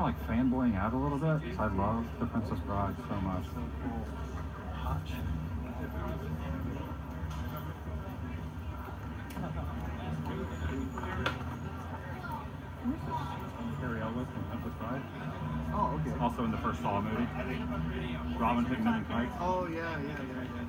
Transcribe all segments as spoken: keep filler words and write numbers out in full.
like fanboying out a little bit because I love The Princess Bride so much. So cool. Hutch. Carrie Elwes from Princess Bride. Oh, okay. Also in the first Saw movie. Robin Hood Men in Tights. Oh, yeah, yeah, yeah, yeah.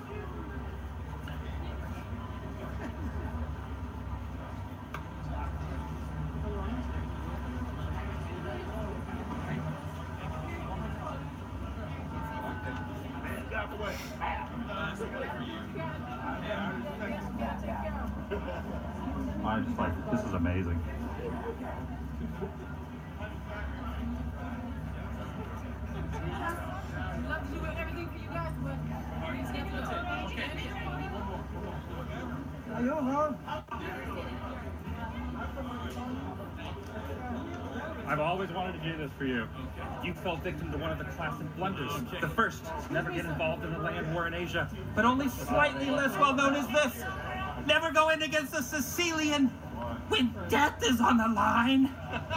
I'm just like, this is amazing. Love to do everything for you guys, but please get to Are you home? I've always wanted to do this for you. You fell victim to one of the classic blunders. The first, never get involved in the land war in Asia, but only slightly less well known as this. Never go in against a Sicilian when death is on the line.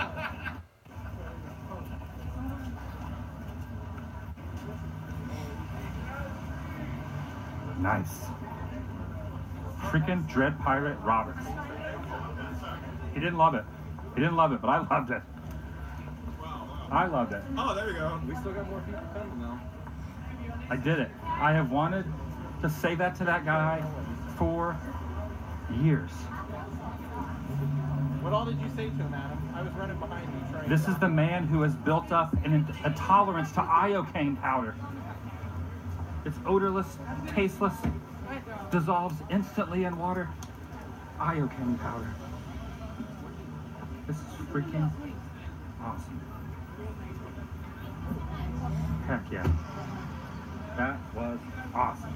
Nice. Freaking Dread Pirate Roberts. He didn't love it. He didn't love it, but I loved it. I loved it. Oh, there we go. We still got more people coming now. I did it. I have wanted to say that to that guy for years. What all did you say to him, Adam? I was running behind you trying This to... is the man who has built up an, a tolerance to iocane powder. It's odorless, tasteless, dissolves instantly in water. Iocane powder. This is freaking awesome. Heck yeah. That was awesome.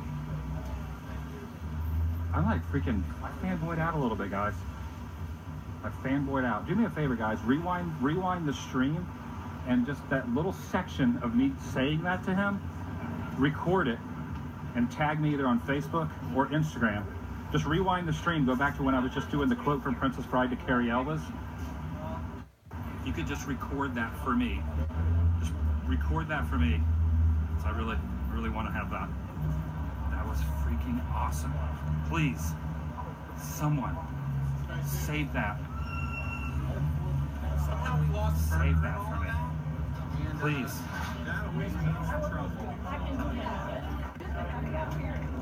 I'm like freaking, I fanboyed out a little bit, guys. I fanboyed out. Do me a favor, guys. Rewind, rewind the stream, and just that little section of me saying that to him, record it, and tag me either on Facebook or Instagram. Just rewind the stream. Go back to when I was just doing the quote from Princess Bride to Carrie Elwes. You could just record that for me. Just record that for me. So I really, really want to have that. That was freaking awesome. Please, someone, save that. Somehow we lost... Save that for me. Please. That was trouble.